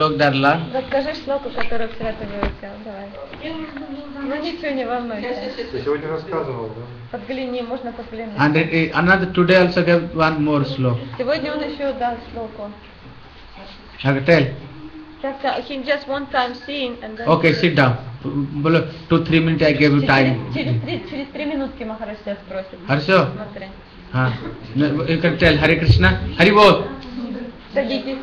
Darla. Расскажи шлоку, которую вчера ты выучил, давай. Ну ничего, не волнуйся. Ты сегодня рассказывал, да? Подгляни, можно подглянуть. And another today also gave one more slok. Сегодня он еще дал шлоку. Okay, tell. He just one time seen and then... Okay, sit down. 2-3 minutes I gave you time. Через 3 минутки Махарадж тебя спросит. Harsho? Смотри. You can tell Hare Krishna. Hari Bol. Садитесь.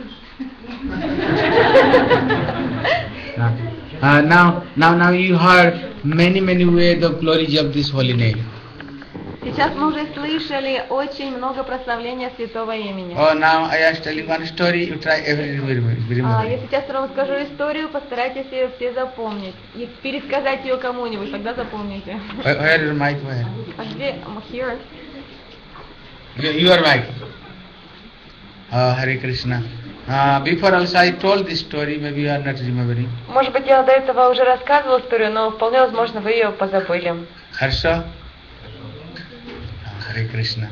Now you heard many ways of glories of this holy name. Сейчас мы уже слышали очень много прославления святого имени. Oh, now I am telling one story. You try every remember. Я сейчас вам расскажу историю, постарайтесь ее все запомнить. И пересказать ее кому-нибудь, тогда запомните. Where is your mic? Where? А где? Here. Your mic. Hare Krishna. Before also I told this story, maybe you are not remembering. Может быть, я до этого уже рассказывала историю, но вполне возможно, вы ее позабыли. Harsha? Hare Krishna.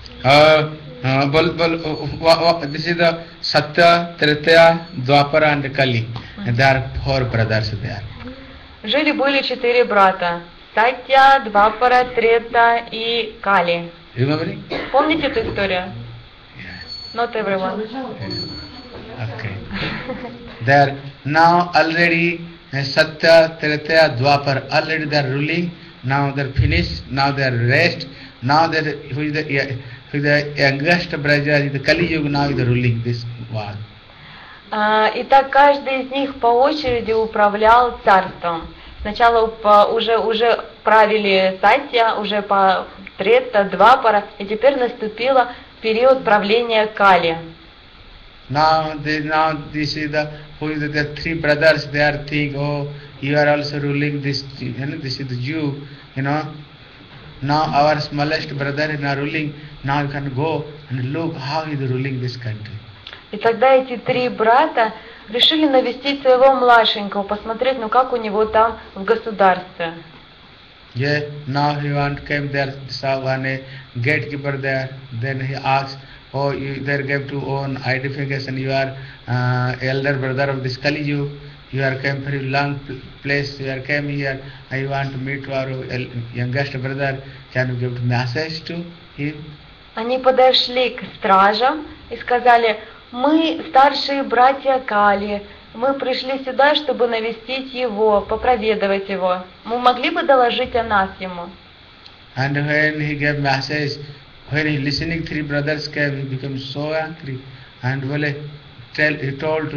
This is the Satya, Tretya, Dwapara and Kali. And there are 4 brothers there. Жили-были 4 брата. Сатья, Двапара, Трета и Кали. Remembering? Помните эту историю? Yes. Not everyone. Okay. There now already Satya, Tretya, Dwapar already they are ruling. Now they are finished. Now they are rest. Now that who is the youngest brother, the Kali Yuga now is ruling this world. Итак, каждый из них по очереди управлял царством. Сначала уже правили Сатья, уже по Трета, Двапара, и теперь наступил период правления Кали. Now this is the 3 brothers. They are think, oh, you are also ruling this. This is the Jew. Now our smallest brother is now ruling. Now you can go and look how he is ruling this country. И тогда эти 3 брата решили навестить своего младшенького, посмотреть, как у него там в государстве. Yeah, now he came there, saw one gatekeeper there. Then he asked, oh, you there gave to own identification. You are elder brother of this Kali Yuga. You are came very long place. You are came here. I want to meet our youngest brother. Can you give message to him? Они подошли к стражам и сказали: мы старшие братья Кали. Мы пришли сюда, чтобы навестить его, попроведывать его. Мы могли бы доложить о нас ему. And when he gave message, when he listening 3 brothers came, he became so angry. And he told,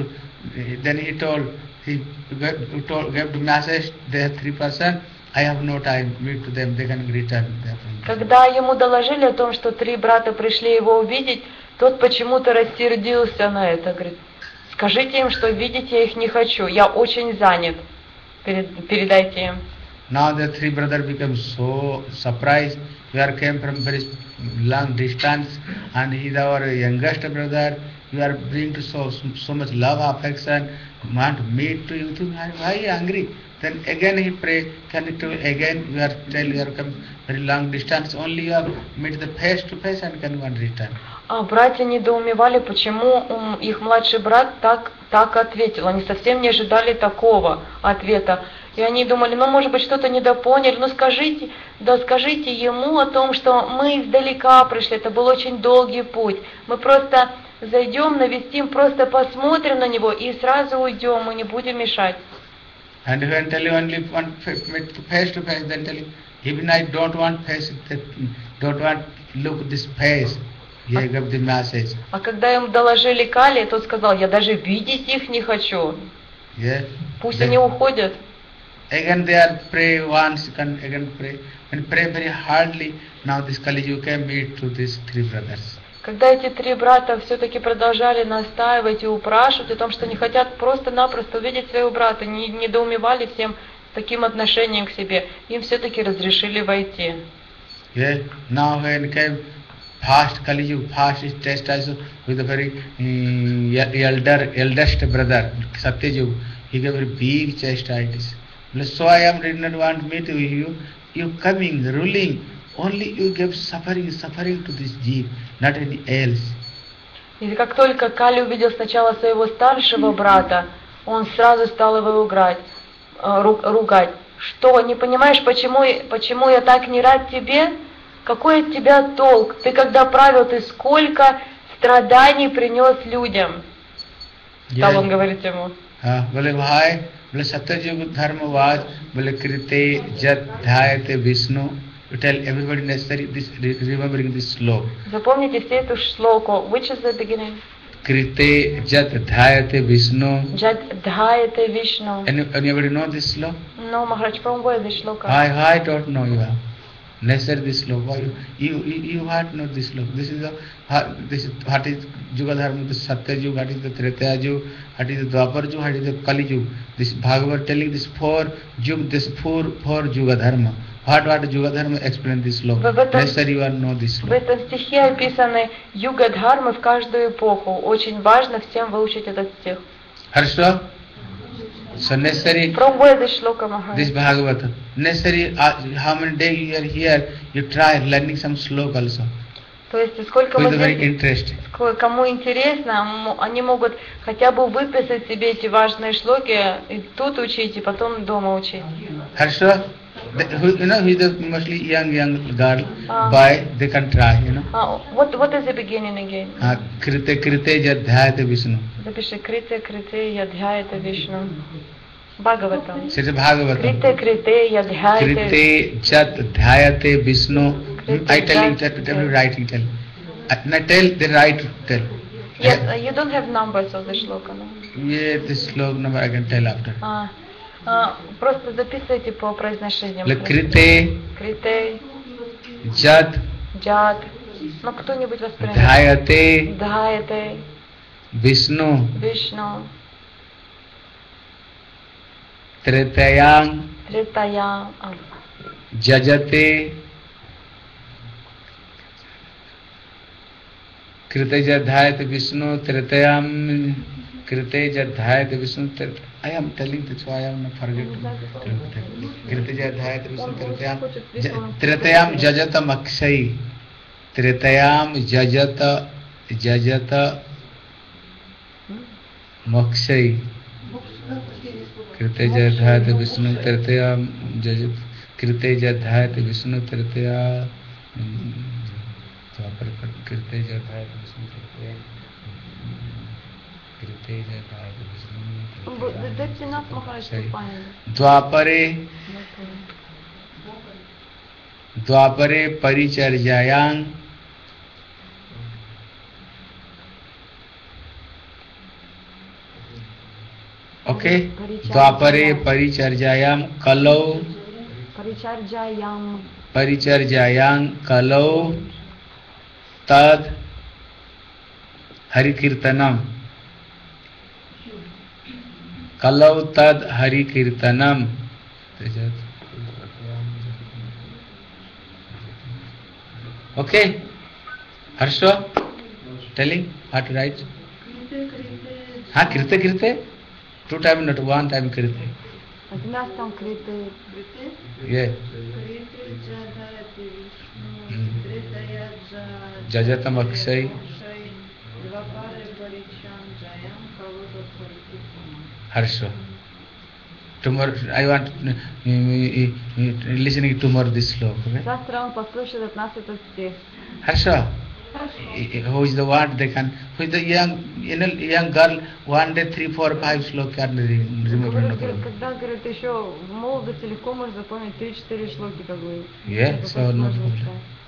gave the message, they have 3 persons, I have no time, meet to them, they can return. Когда ему доложили о том, что 3 брата пришли его увидеть, тот почему-то рассердился на это. Говорит: скажите им, что видеть я их не хочу, я очень занят. Передайте им. Now the 3 brothers became so surprised. We are came from very long distance, and he is our youngest brother. You are bringing to so much love, affection, want to meet to you. Why are you angry? Then again he pray, can you do again? You are tell you are come very long distance. Only you have meet the face to face and can one return. А братья недоумевали, почему их младший брат так ответил. Они совсем не ожидали такого ответа. И они думали, может быть, что-то недопоняли. Скажите ему о том, что мы издалека пришли. Это был очень долгий путь. Мы просто зайдем, навестим, просто посмотрим на него и сразу уйдем, мы не будем мешать. And when tell you only one face to face, then tell you, even I don't want face, don't want look this face. He gave the message. А когда им доложили Кали, тот сказал: я даже видеть их не хочу. Yeah. Пусть они уходят. Again they are pray once, again pray, and pray very hardly. Now this Kali Yuga can meet to these 3 brothers. Когда эти 3 брата все-таки продолжали настаивать и упрашивать о том, что не хотят просто-напросто увидеть своего брата, недоумевали всем таким отношением к себе, им все-таки разрешили войти. Yeah. Now when came fast Kali Yuga, fast is chastised with a very eldest brother, Satya Yuga. He gave a big chastisement. So I am did not want to meet you. You coming, ruling. Only you give suffering to this jeev, not any else. И как только Кали увидел сначала своего старшего брата, он сразу стал его ругать. Что, не понимаешь, почему я так не рад тебе? Какой от тебя толк? Ты когда правил, ты сколько страданий принес людям? Стал он говорить ему. बोले भाई, बोले सत्ययुग धर्मवाद, बोले कृते जत ध्यायते Vishnu. You tell everybody necessary this, remembering this sloka. Запомните все эту шлоку. Which is the beginning? Krite jat dhyayate Vishnu. Jat dhyayate Vishnu. Anybody know this sloka? No, Maharaj, from where this shloka? I don't know you have. Necessary this sloka. You had know this sloka. This is what is Yuga Dharma, the Satya Yuga, what is the Treta Yuga, what is the Dwapar Yuga, what is the Kali Yuga. This Bhagavad telling this four Yuga Dharma. What Yuga Dharma explain this sloka. Necessary you know this sloka. В этом стихе описаны Юга Дхармы в каждую эпоху. Очень важно всем выучить этот стих. Хорошо? So necessary. From where this shloka, Maharaj? This Bhagavata. Necessary. How many days you are here? You try learning some sloka also. То есть сколько With very interest. Кому интересно, они могут хотя бы выписать себе эти важные шлоки и тут учить, и потом дома учить. Хорошо? You know, who is the mostly young girl, boy, they can try, you know. What is the beginning again? Krite jat dhyayate Vishnu. Запиши крите ядхяйте Вишну. Бхагаватам. It's Bhagavatam. Крите ядхяйте. Krite jat dhyayate Vishnu. I tell you that writing tell. I tell the right tell. Yes, you don't have numbers of the shloka, no? Yeah, this sloka number I can tell after. Просто записывайте по произношению. Крите Jat Ну, кто-нибудь воспринимает. Dhyayate Vishnu Tretayam Jajate Krite Jadhyayate Vishnu Tretayam Krite Jadhyayate Vishnu Tretayam. I am telling this, so I am not forgetting. Krite Jadhyayate Vishnu Tretayam Jajata Makshay. Tretayam Jajata Makshay. Krite Jadhyayate Vishnu Tretayam Jajata. Krite Jadhyayate Vishnu Tretayam. Krite Jadhyayate Vishnu Tretayam. Krite Jadhyayate Vishnu. That's enough, Maharaj, to find. Dwapare Paricharjayang. Okay. Dwapare Paricharjayam Kalau. Paricharjayang Kalau. Tad Harikirtanam. Kalau tad Harikirtanam. Okay. Harsha telling what to write. Krite. 2 times, not 1 time krite. Yeah. Jajatam Akshay. Harsha. Tomorrow I want listening tomorrow this sloka. Okay? Завтра он послушает от нас этот стих. Harsha. Who is the one they can? Who is the young girl? 1 day 3, 4, 5 sloka can remember. Когда говорит еще в молодости легко можно запомнить 3-4 шлоки как бы. Yeah, so no problem.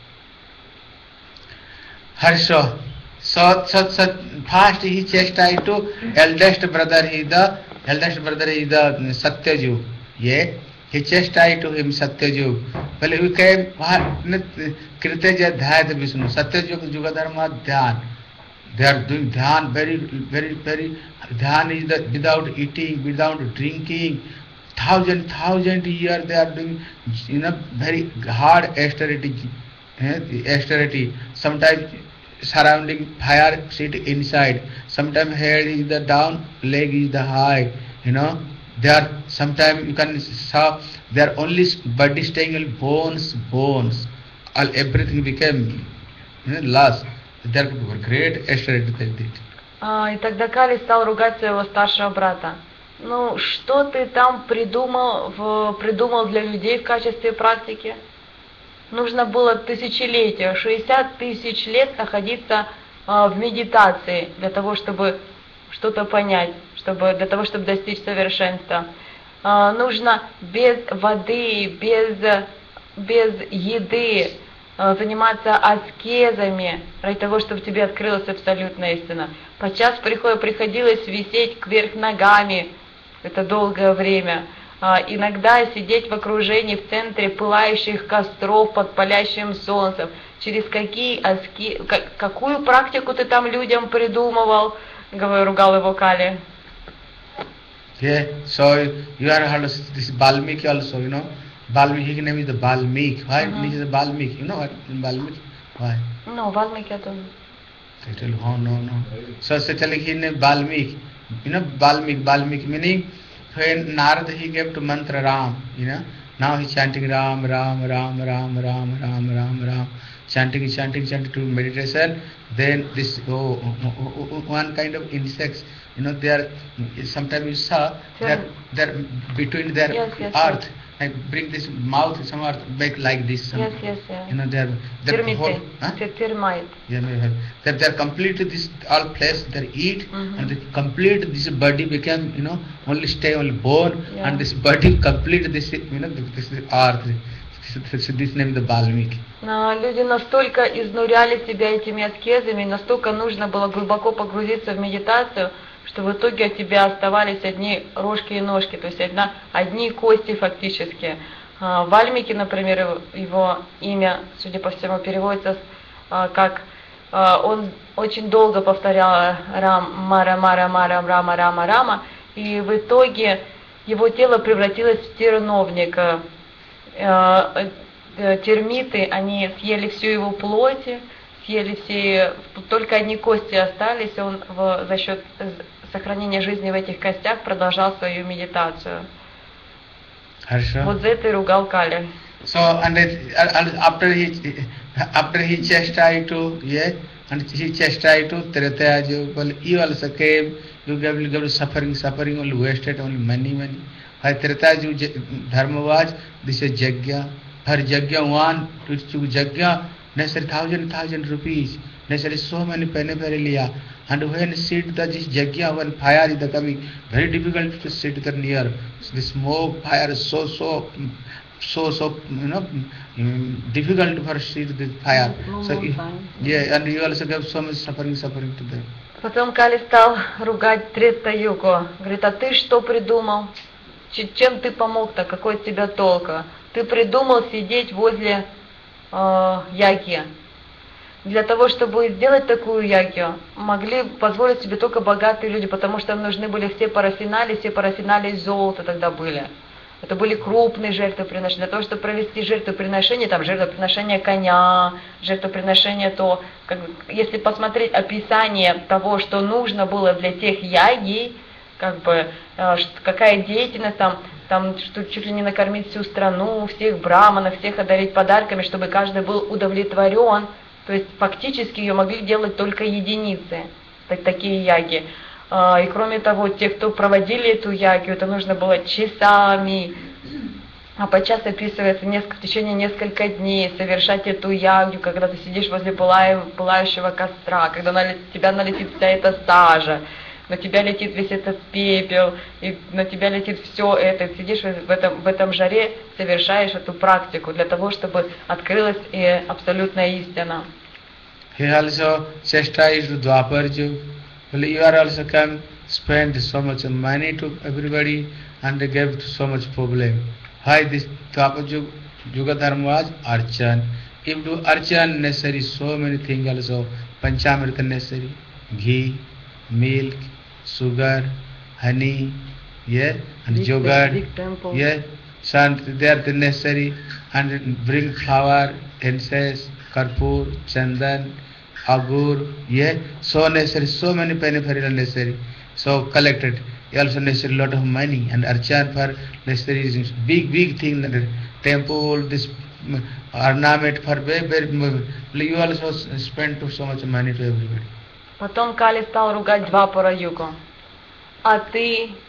Harsha. So first he chastised to eldest brother. He the Satya Yuga. Yeah, he chastised to him Satya Yuga. Well, we came Krite Jadhyayate Vishnu. Satya Yuga Dharma Dhyan. They are doing dhyan very. Dhyan is the without eating, without drinking. Thousand years they are doing very hard austerity. Sometimes surrounding fire sit inside. Sometimes head is the down, leg is the high. They are sometimes you can saw they are only body staying in bones. All everything became lost. They are great austerity they did. И тогда Кали стал ругать своего старшего брата. ну что ты там придумал для людей в качестве практики? Нужно было тысячелетия, 60 тысяч лет находиться в медитации для того, чтобы что-то понять, для того, чтобы достичь совершенства. Нужно без воды, без еды заниматься аскезами ради того, чтобы тебе открылась абсолютная истина. Подчас приходилось висеть кверх ногами, это долгое время. Иногда сидеть в окружении в центре пылающих костров под палящим солнцем. Через какую практику ты там людям придумывал? Ругал его Кали. Yeah, so you are heard of this Balmiki also, you know. Balmiki, his name is the Balmiki. Why this is the Balmiki? You know what Balmiki? Why? No, Balmiki I don't know. I tell you, oh no. So telling his name Balmiki. You know Balmiki meaning when Narada he gave to mantra Ram, you know. Now he's chanting Ram, chanting to meditation. Then this one kind of insects, you know, they are sometimes you saw they're between their earth. Like bring this mouth, some earth make like this. Yes. You know, they're termite. Yeah, they're complete this all place they eat, and the complete this body became, you know, only stay only bone, and this body complete this, you know, this earth. This name is the Balmiki. Люди настолько изнуряли себя этими аскезами, настолько нужно было глубоко погрузиться в медитацию, что в итоге от тебя оставались одни рожки и ножки, то есть одни кости фактически. Вальмики, например, его имя, судя по всему, переводится как он очень долго повторял Рам, Мара, Рама, Рама, и в итоге его тело превратилось в терновник. Термиты, они съели всю его плоть, съели все, только одни кости остались, и он за счет сохранения жизни в этих костях продолжал свою медитацию. Хорошо. Вот за это и ругал Кали. So and after he chastised to Treta, you also came, you gave suffering, only wasted, only money. Treta dharma was this is Jagya. Her Jagya one to Jagya necessary 1,000 rupees, necessary so many penny liya. And when sit this Jagya, when fire is coming, very difficult to sit there near. So the smoke, fire is so you know, difficult for sit the fire. So yeah, and you also gave so much suffering to them. Потом Кали стал ругать Трета-югу. Говорит, а ты что придумал? Чем ты помог-то? Какой от тебя толка? Ты придумал сидеть возле яги. Для того, чтобы сделать такую ягью, могли позволить себе только богатые люди, потому что им нужны были все парафинали из золота тогда были. Это были крупные жертвоприношения. Для того, чтобы провести жертвоприношение, там жертвоприношение коня, жертвоприношение то, если посмотреть описание того, что нужно было для тех ягий, какая деятельность там что чуть ли не накормить всю страну, всех браманов, всех одарить подарками, чтобы каждый был удовлетворен. То есть фактически ее могли делать только единицы, такие яги. И кроме того, те, кто проводили эту ягью, это нужно было часами, а подчас описывается в течение нескольких дней совершать эту ягью, когда ты сидишь возле пылающего костра, когда на тебя налетит вся эта сажа, на тебя летит весь этот пепел, и на тебя летит все это, ты сидишь в этом жаре, совершаешь эту практику для того, чтобы открылась и абсолютная истина. He also chastised Dwapar Yuga. Well, you are also come spend so much money to everybody and they gave so much problem. Why this Dwapar Yuga dharma was archan. If do archan necessary, so many things also. Panchamrita necessary, ghee, milk, sugar, honey, yeah, and yogurt, yeah, they are the necessary, and bring flour, incense, karpur, chandan, agur, yeah, so necessary, so many peripheral necessary, so collected. Also necessary lot of money and archan for necessary big thing, the temple, this ornament for very you also spend so much money to everybody. Потом Кали стал ругать Двапара Югу. А ты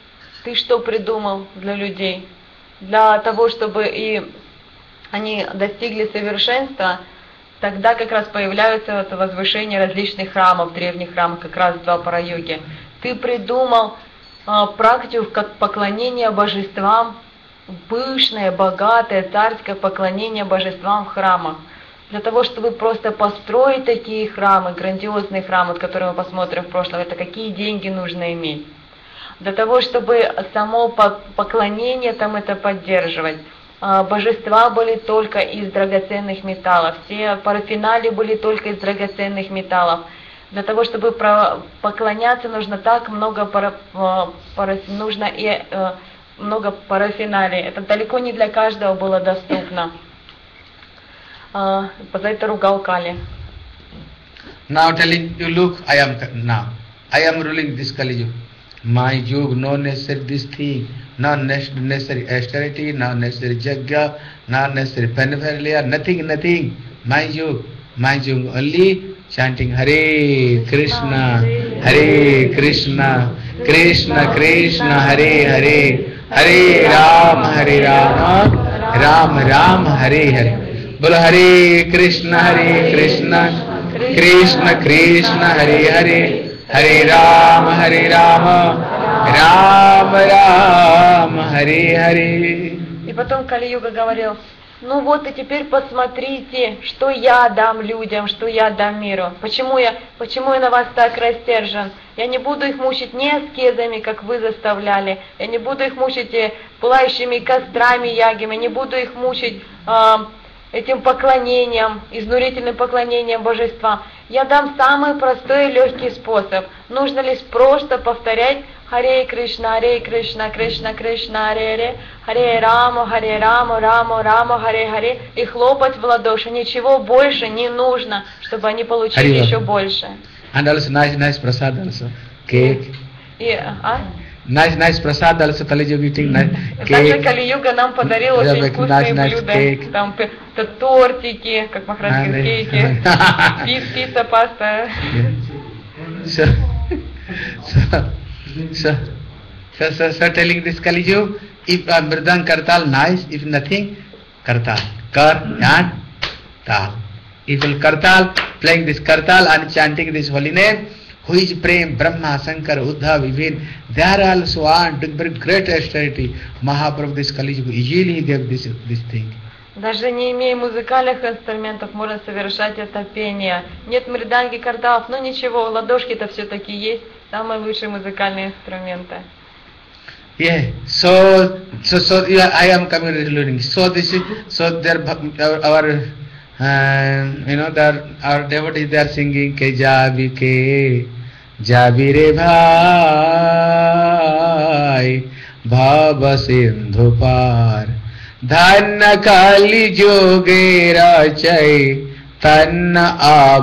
Ты что придумал для людей? Для того, чтобы и они достигли совершенства, тогда как раз появляются это возвышение различных храмов, древних храмов, как раз Двапара-йоги. Ты придумал практику как поклонение божествам, пышное, богатое, царское поклонение божествам в храмах. Для того, чтобы просто построить такие храмы, грандиозные храмы, которые мы посмотрим в прошлом, это какие деньги нужно иметь. Для того, чтобы само поклонение там это поддерживать. Божества были только из драгоценных металлов, все парафинали были только из драгоценных металлов. Для того, чтобы поклоняться, нужно так много много парафиналей. Это далеко не для каждого было доступно. За это ругал Кали. Now telling you, look, I am ruling this Kali Yuga. My Yuga, no necessary this thing, not necessary austerity, not necessary jagya, not necessary paraphernalia, nothing. My Yuga, only chanting Hare Krishna, Krishna Krishna, Hare Hare, Hare Rama, Rama Rama, Hare Hare. Bolo Hare Krishna, Krishna Krishna, Hare Hare, Hare Rama, Rama Rama, Hare Hare. И потом Кали-юга говорил: ну вот и теперь посмотрите, что я дам людям, что я дам миру. Почему я на вас так растержен? Я не буду их мучить ни аскезами, как вы заставляли. Я не буду их мучить пылающими кострами ягами. Не буду их мучить этим поклонением, изнурительным поклонением божества. Я дам самый простой и легкий способ. Нужно лишь просто повторять Харе Кришна, Кришна Кришна, Харе Рама, Рама Рама, Харе и хлопать в ладоши. Ничего больше не нужно, чтобы они получили еще больше. And also nice prasad also, cake. Nice prasad also, Kali-yuga eating cake. Также Кали-юга нам подарил очень вкусные блюда. Там тортики, как махараджские кейки, пицца, паста. So telling this Kali-yuga, if Mridang Kartal nice, if nothing, Kartal. Kar and Tal. If Kartal, playing this Kartal and chanting this holy name, who is Prem, Brahma, Shankar, Uddha, Vivin, they are also on doing very great austerity. Mahaprabhu, this Kali-yuga, easily he gave this thing. Даже не имея музыкальных инструментов, можно совершать это пение. Нет мриданги, карталов, но ничего, ладошки-то все-таки есть. Самые лучшие музыкальные инструменты. Yeah. So I am coming. So this is there our our devotees, they are singing ke jabi re bhai bhava sindhu par dhanna kali joge rachai tanna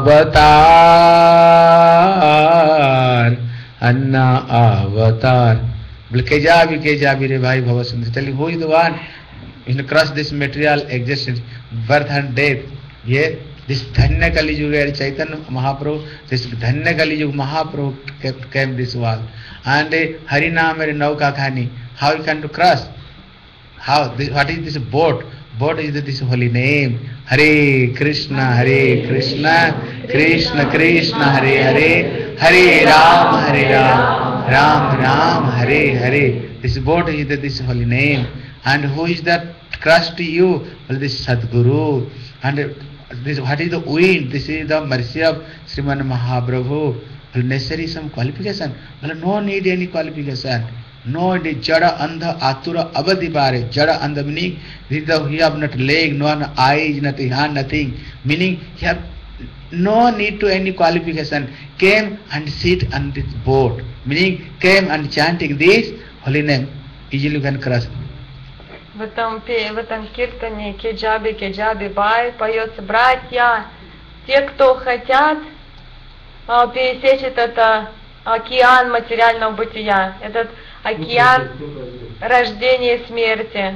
avatar anna avatar. Ke jabi re bhai bhava sindhu. Telling who is the one across this material existence, birth and death. Yeah, this Dhanya Kali Yuga, Chaitanya Mahaprabhu, this Dhanya Kali Yuga Mahaprabhu came this world. And Harinam Nauka Khani, how you can to cross? How? What is this boat? Boat is this holy name. Hare Krishna, Krishna Krishna, Hare Hare, Hare Rama, Rama Rama, Hare Hare. This boat is this holy name. And who is that cross to you? Well, this Sadguru. And this, what is the wind? This is the mercy of Sriman Mahaprabhu. Will necessary some qualification? Well, no need any qualification. No need. Jada andha atura abadibare. Jada andha meaning he have not leg, no eyes, nothing, hand, nothing. Meaning he have no need to any qualification. Came and sit on this boat. Meaning came and chanting this holy name. Easily you can cross. В этом киртане Кеджаби Бай поется: братья, те, кто хотят пересечь этот океан материального бытия, этот океан рождения и смерти.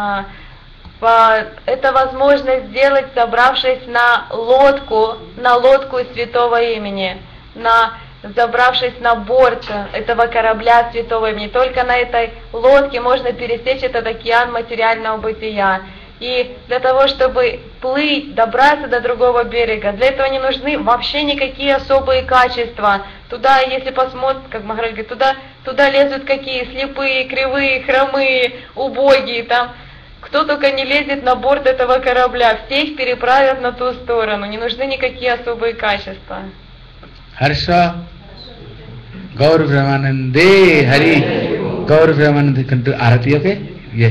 Это возможно сделать, собравшись на лодку святого имени, на забравшись на борт этого корабля святого имени, только на этой лодке можно пересечь этот океан материального бытия. И для того, чтобы плыть, добраться до другого берега, для этого не нужны вообще никакие особые качества. Туда, если посмотреть, как Махарадж говорит, туда лезут какие слепые, кривые, хромые, убогие, там кто только не лезет на борт этого корабля, всех переправят на ту сторону, не нужны никакие особые качества. Харша, Gaur Brahmanande, Hari, Gaur Brahmanande, can do Arati, okay? Yeah.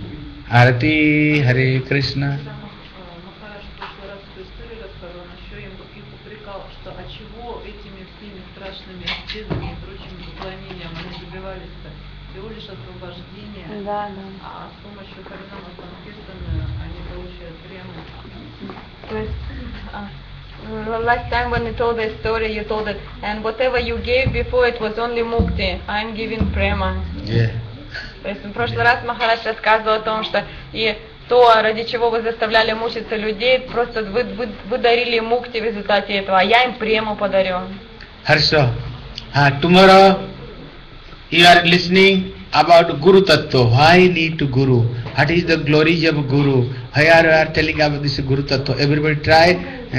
Arati, Hare Krishna. Махарадж в прошлый раз эту историю рассказал, он еще их упрекал, что а чего этими всеми страшными аскезами и прочим поклонением они добивались-то? Всего лишь освобождения, Да, да. а с помощью Харинама Санкиртана они получают прямо. То есть, last time when you told the story, you told it, and whatever you gave before it was only mukti, I'm giving prema. Yeah. То есть в прошлый раз Махарадж рассказывал о том, что и то, ради чего вы заставляли мучиться людей, просто вы дарили мукти в результате этого, а я им прему подарю. Harsha, tomorrow you are listening about Guru Tattva. Why need to Guru? What is the glory of Guru? Why you are telling about this Guru Tattva? Everybody try,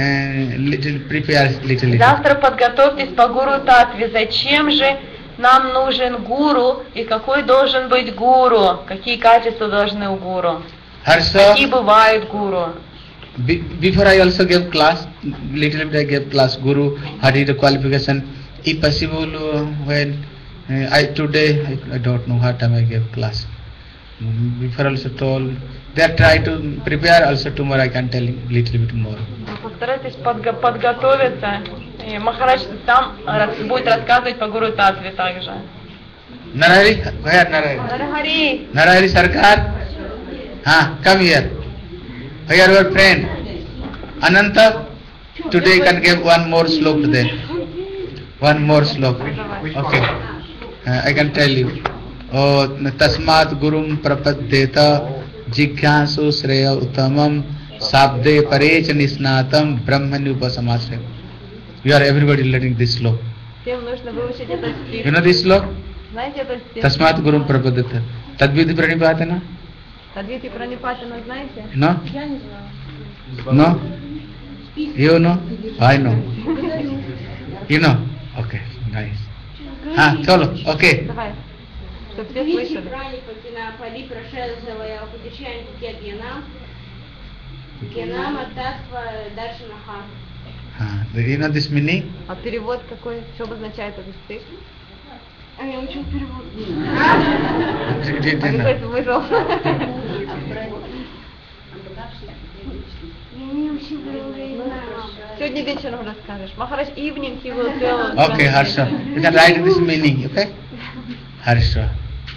prepare little. Завтра подготовьтесь по Гуру Татве. Зачем же нам нужен гуру и какой должен быть гуру? Какие качества должны у гуру? Harsha, Какие бывают гуру? before I also gave class, little bit I gave class Guru, what is the qualification? If possible, when today, I don't know what time I gave class. Before also told, they try to prepare, also tomorrow I can tell little bit more. Постарайтесь подготовиться. И Махарадж сам будет рассказывать по Гуру Татве также. Narahari, where Narahari? Нарахари! Narahari Sarkar? Come here. Where your friend? Ananta? Today you can give one more slok to them. One more slok. Okay. I can tell you. Tasmat Gurum Prapaddeta Jigyasu Sreya Uttamam Sabde Parech Nisnatam Brahmanyupasamasraya. You are everybody learning this slok. Всем нужно выучить этот стих. You know this slok? Знаете этот стих? Tasmat Gurum Prapaddeta. Tadvidi Pranipatana? Тадвити Пранипатана знаете? No? Я не знаю. No? You know? I know. You know? Okay, nice. Chalo, okay. Давай, чтобы все слышали. You know this meaning? А перевод какой? Что обозначает этот стих? А я учу перевод. А какой смысл? Я не учу перевод, я не знаю. Сегодня вечером расскажешь. Махарадж evening he will tell. Okay, Harsha. You can write this meaning, okay? Harsha.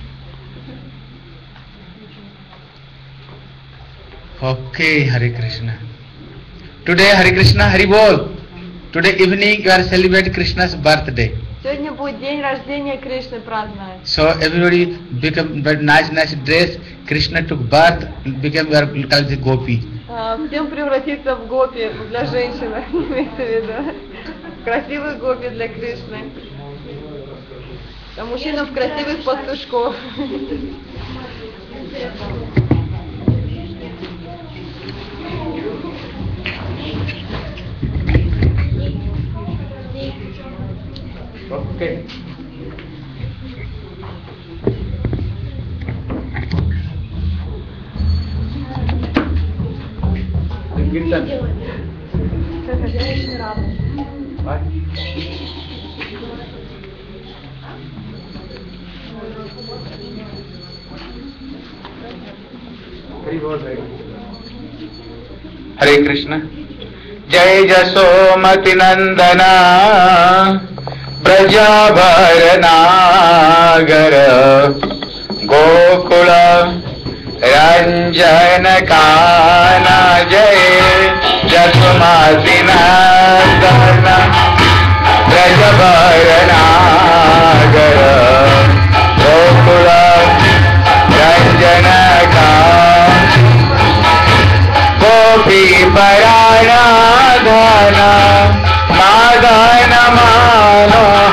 Okay, Hare Krishna. Today, Hare Krishna, Hari Bol. Today evening you are celebrating Krishna's birthday. Сегодня будет день рождения Кришны праздновать. So everybody become very nice dress. Krishna took birth, became your gopi. Всем превратиться в гопи для женщины, имеется в виду. Красивых гопи для Кришны. А мужчинам в красивых пастушков. Okay. Kirtan. What? Hare Krishna. Jai Jasomati Nandana Brajabharanagar Gokula Ranjana Kana Jai Jasomati Nandana Brajabharanagar Gokula Ranjana Gopi Paranadhana Madhana Mano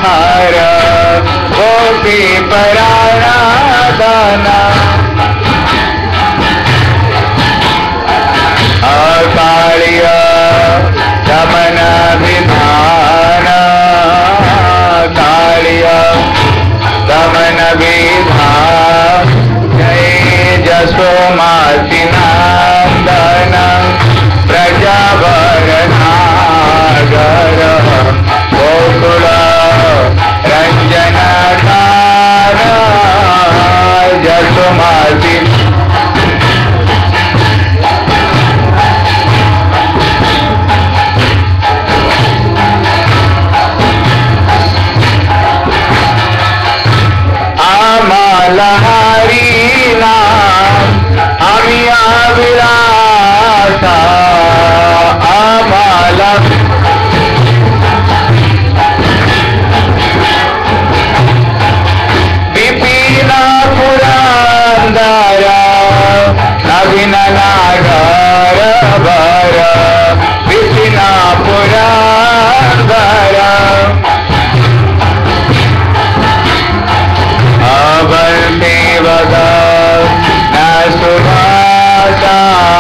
Jasomati नंदन व्रजवरनागर गोकुल रंजनकार जसोमति लहरी नाम अमिया विलासा अमल विपिन पुरंदर नवीन नागर वर विपिन पुरंदर बंदे बदा न सुभाषा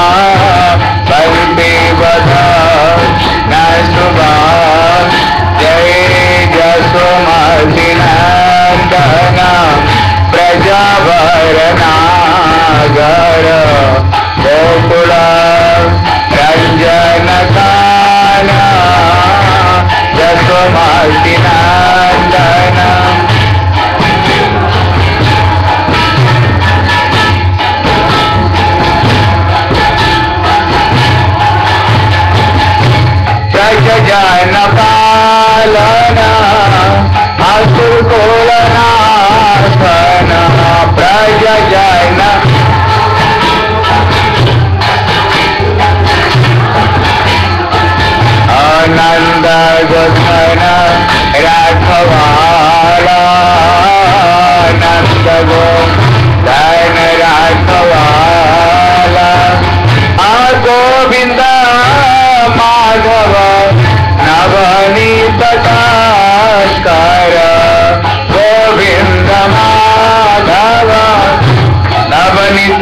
बंदे बदा न सुभाष जय जसोमति नंदन व्रजवरनागर गोकुल रंजनकान जसोमति नंदन जन पालन असुर कोलनाशन प्रज जन आनंद गोधन राघवाला आनंद गोधन राघवाला गोविंद माधव नवनीत कर गोविंद माधव नवनीत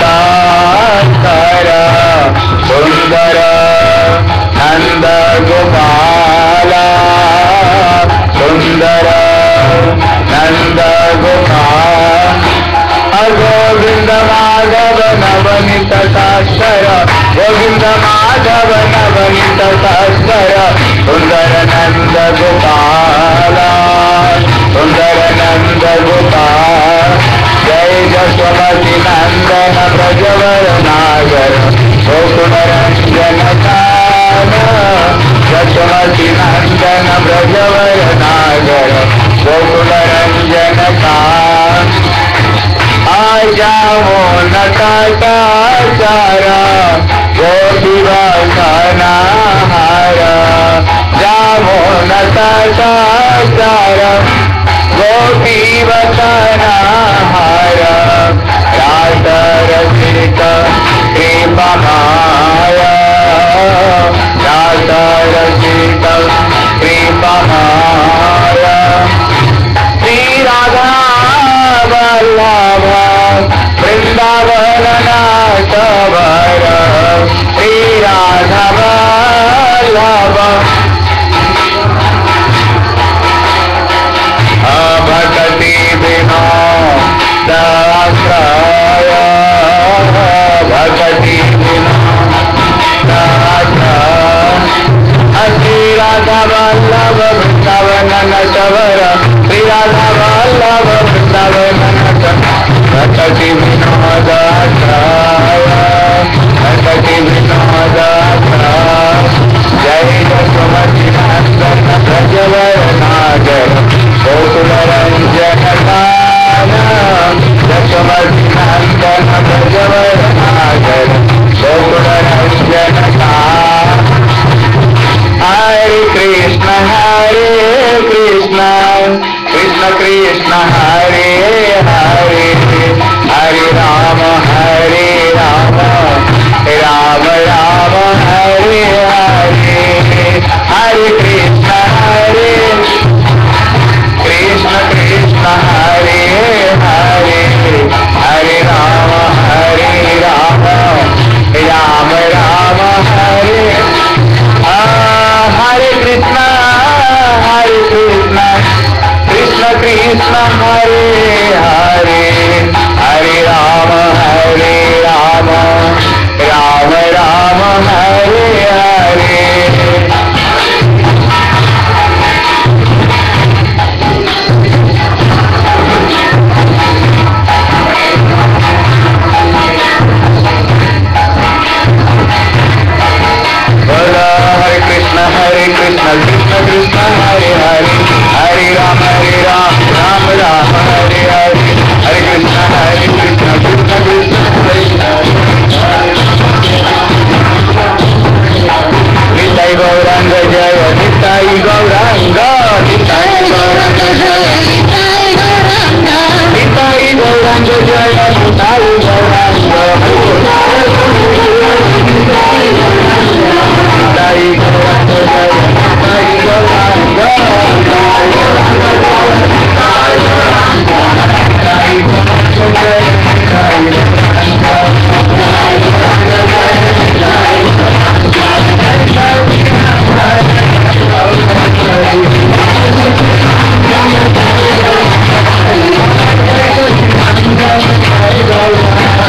कर सुंदर नंद गोपाल सुंदर नंद गोपाल गोविंद माधव नवनीत कर गोविंद माधव नवनीत कर सुंदर नंद गोपाल सुंदर नंद गोपाल जय जसोमति नंदन व्रजवरनागर गोकुल रंजनकान जसोमति नंदन व्रजवरनागर गोकुल रंजनकान आ जाओ नटाचारा गोपीवासना हारा जामो नटाचारा गोपीवासना हारा रात रसिक कृपा माया रात रसिक कृपा माया श्री राधा वल्लभ वृंदावन नाथ वर श्री राधा वल्लभ भक्ति विनोदाश्रय भक्ति विनोदाश्रय श्री राधा वल्लभ वृंदावन नाथ वर श्री राधा वल्लभ वृंदावन नाथ भक्ति विनोद Hare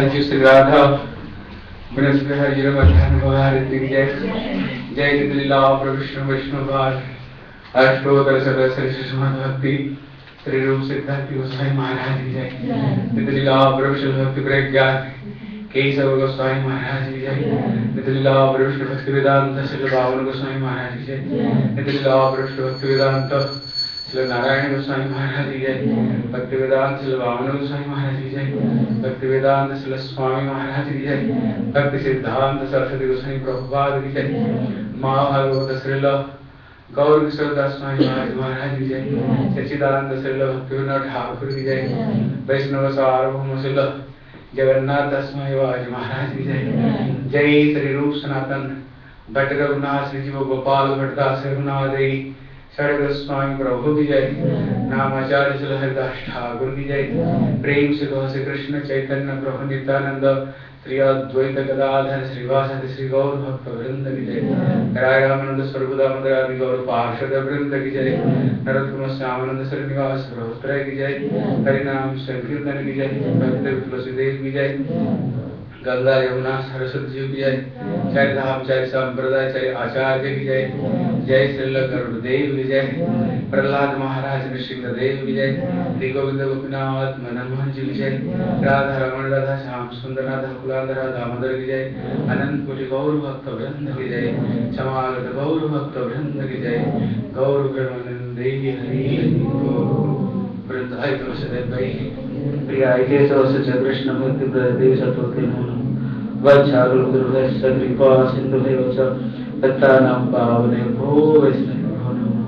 जी श्री राधा बृहस्पति हरि मध्यान्ह भवारिति जय जय लीला प्रविष्णु विष्णु पाद अष्टोत्तर सदस्य श्रीमद भक्ति श्री रूप सिद्धार्थ गोस्वामी महाराज की जय लीला प्रविष्णु भक्ति प्रज्ञा केशव गोस्वामी महाराज की जय लीला प्रविष्णु भक्ति वेदांत श्री बावन गोस्वामी महाराज की जय लीला प्रविष्णु भक्ति वेदांत श्री नारायण गोस्वामी महाराज की जय भक्ति वेदांत श्री वामन गोस्वामी महाराज की जय भक्ति वेदांत श्री स्वामी महाराज की जय भक्ति सिद्धांत सरस्वती गोस्वामी प्रभुपाद की जय महाभागवत श्रील गौर किशोर दास स्वामी महाराज की जय सच्चिदानंद श्रील भक्तिविनोद ठाकुर की जय वैष्णव सार्वभौम श्रील जगन्नाथ दास स्वामी महाराज की जय जय श्री रूप सनातन भट्ट रघुनाथ श्री जीव गोपाल भट्टदास रघुनाथ षड स्वामी प्रभु की जय नामाचार्य श्री हरिदास ठाकुर की जय प्रेम से कहो श्री कृष्ण चैतन्य प्रभु नित्यानंद श्री अद्वैत गदाधर श्रीवासादि श्री गौर भक्त वृंद की जय राय रामानंद स्वरूप दामोदर आदि गौर पार्षद वृंद की जय नरोत्तम श्यामानंद श्रीनिवास प्रभुत्रय की जय हरिनाम संकीर्तन की जय भक्त तुलसीदेव की जय गंगा यमुना सरस्वती जी की जय चाहे धाम चाहे संप्रदाय चाहे आचार्य की जय जय श्री गरुड़देव की जय प्रहलाद महाराज नृसिंहदेव की जय श्री गोविंद गोपीनाथ मनमोहन जी की जय राधा रमण राधा श्याम सुंदर राधा कुलांधरा दामोदर की जय अनंत कोटि गौर भक्त वृंद की जय समागत गौर भक्त वृंद की जय गौर ब्रह्मानंदे हरि वृंदाय तुलसीदेव भाई प्रियाय केशव से कृष्ण भक्ति प्रदेव सतोते मोहन वच्छागुरु गुरुः सद्विपा सिंधु हे वच पत्तानां पावने भो वैष्णवो नमः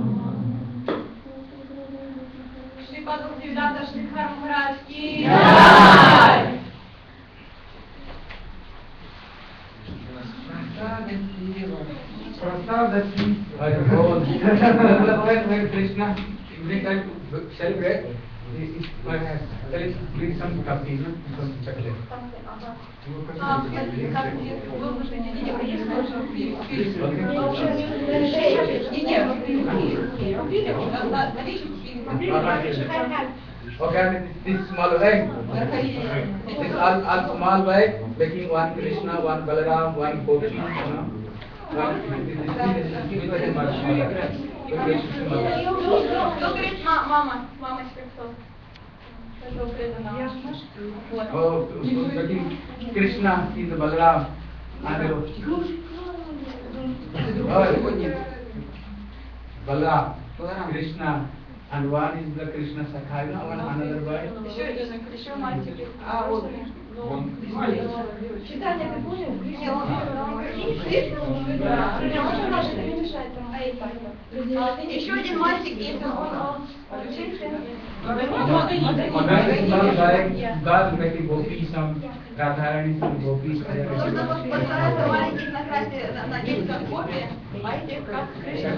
श्री भक्तिवेदांत श्री महाराज की When Krishna every time to celebrate, there is please some coffee, no? Some chocolate. Okay, this small bag. This all small bag, making one Krishna, one Balaram, one Gopi, you know. Мама Krishna is the Balaram and Balaram, Krishna, and one is the Krishna Sakha, you know, one another boy. Еще мальчик. Читание ты понял? Еще один мальчик есть, он God making gopis, some Radharani, some gopis. постарается маленьких накрасить на детском копии, а этих как Кришна,